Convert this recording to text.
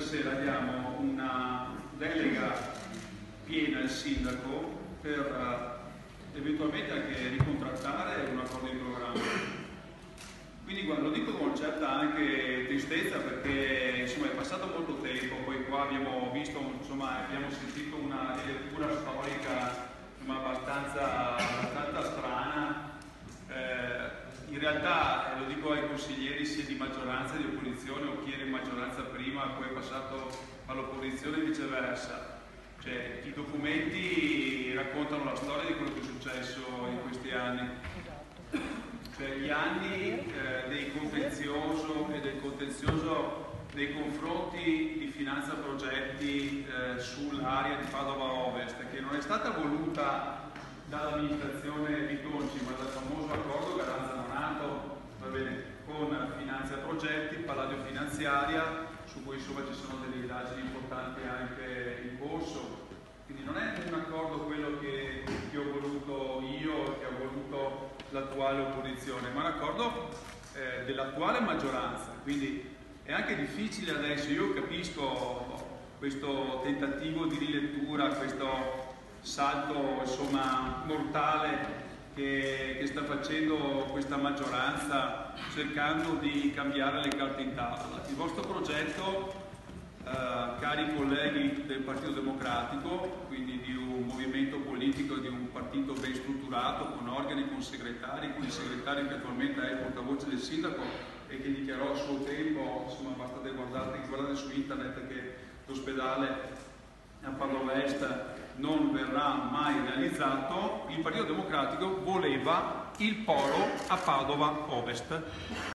sera diamo una delega piena al sindaco per eventualmente anche ricontrattare un accordo di programma. Quindi lo dico con certa anche tristezza, perché insomma è passato molto tempo, poi qua abbiamo visto, insomma, abbiamo sentito una lettura storica abbastanza strana. In realtà, lo dico ai consiglieri sia di maggioranza che di opposizione, o chi era in maggioranza prima e poi è passato all'opposizione e viceversa. Cioè, i documenti raccontano la storia di quello che è successo in questi anni. Cioè, gli anni del contenzioso e del contenzioso nei confronti di Finanza Progetti sull'area di Padova Ovest, che non è stata voluta dall'amministrazione Bitonci, ma dal famoso accordo Garanza-Donato, con Finanza Progetti, Palladio Finanziaria, su cui insomma ci sono delle indagini importanti anche in corso. Quindi non è un accordo quello che ho voluto io, che ha voluto l'attuale opposizione, ma un accordo dell'attuale maggioranza. Quindi è anche difficile adesso, io capisco questo tentativo di rilettura, questo salto insomma mortale che sta facendo questa maggioranza cercando di cambiare le carte in tavola. Il vostro progetto, cari colleghi del Partito Democratico, quindi di un movimento politico, di un partito ben strutturato, con organi, con il segretario che attualmente è il portavoce del sindaco e che dichiarò a suo tempo, insomma basta guardate su internet, che l'ospedale a Padova Est non verrà mai realizzato. Il Partito Democratico voleva il polo a Padova Ovest.